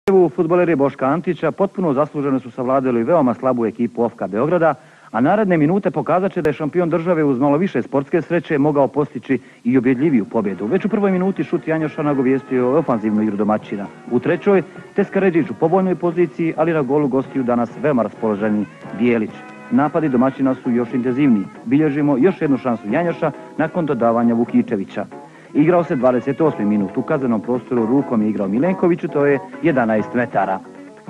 Fudbaleri Boška Antića potpuno zasluženo su savladali veoma slabu ekipu OFK-a Beograda, a naredne minute pokazat će da je šampion države uz malo više sportske sreće mogao postići i ubjedljiviju pobjedu. Već u prvoj minuti šut Janjoša nagovijestio ofanzivnu igru domaćina. U trećoj Teskaredžić u povoljnoj poziciji, ali na golu gostiju danas veoma raspoloženi Bijelić. Napadi domaćina su još intenzivniji. Bilježimo još jednu šansu Janjoša nakon dodavanja Vukičevića. Igrao se 28. minut, u kaznenom prostoru rukom je igrao Milenkoviću, to je 11 metara.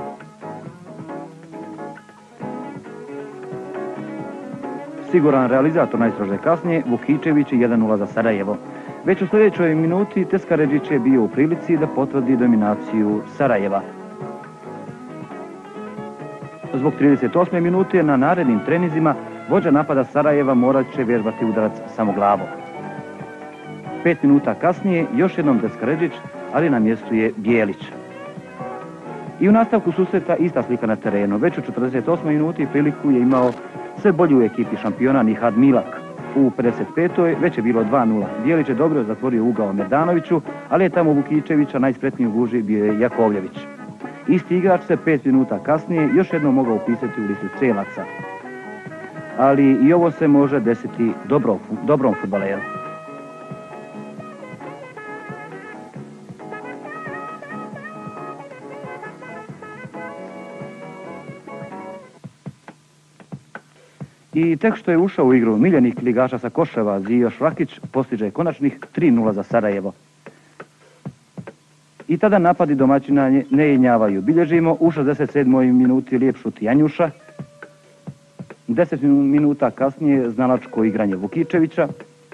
Siguran realizator najstrože kasnije, Vukičević je 1:0 za Sarajevo. Već u sljedećoj minuti Teskaredžić je bio u prilici da potvrdi dominaciju Sarajeva. Zbog 38. minute na narednim treninzima vođa napada Sarajeva morat će vježbati udarac samoglavom. 5 minuta kasnije još jednom Teskaredžić, ali na mjestu je Bijelić. I u nastavku susreta ista slika na terenu. Već u 48. minuti priliku je imao sve bolji u ekipi šampiona Nihad Milak. U 55. već je bilo 2:0. Bijelić je dobro zatvorio ugao Merdanoviću, ali je tamo Vukičevića najspretniji u guži bio je Jakovljević. Isti igrač se 5 minuta kasnije još jednom mogao upisati u listu strelaca. Ali i ovo se može desiti dobrom fudbaleru. I tek što je ušao u igru miljenik ligaša sa Koševa, Zijo Švakić, postiže konačnih 3:0 za Sarajevo. I tada napadi domaćina ne jenjavaju. Bilježimo u 67. minuti lijep šut Janjuša. 10 minuta kasnije znalačko igranje Vukičevića.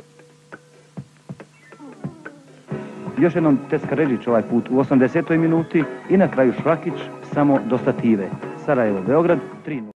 Još jednom Teskaredžić ovaj put u 80. minuti i na kraju Švakić samo do stative. Sarajevo, Beograd 3:0.